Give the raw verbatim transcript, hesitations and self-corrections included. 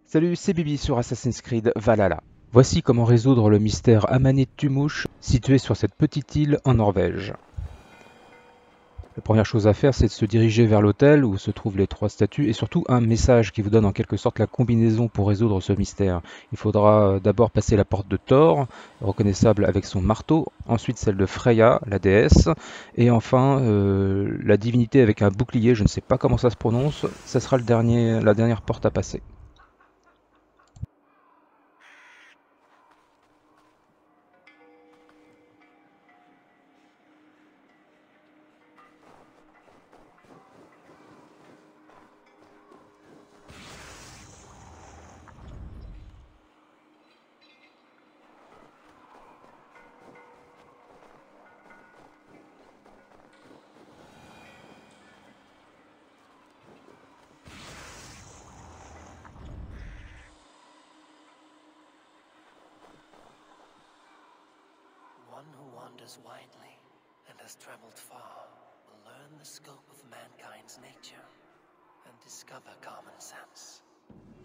Salut, c'est Bibi sur Assassin's Creed Valhalla. Voici comment résoudre le mystère Amanit Tumouche, situé sur cette petite île en Norvège. La première chose à faire, c'est de se diriger vers l'hôtel où se trouvent les trois statues et surtout un message qui vous donne en quelque sorte la combinaison pour résoudre ce mystère. Il faudra euh, d'abord passer la porte de Thor, reconnaissable avec son marteau, ensuite celle de Freya, la déesse, et enfin euh, la divinité avec un bouclier, je ne sais pas comment ça se prononce, ça sera le dernier, la dernière porte à passer. One who wanders widely and has traveled far will learn the scope of mankind's nature and discover common sense.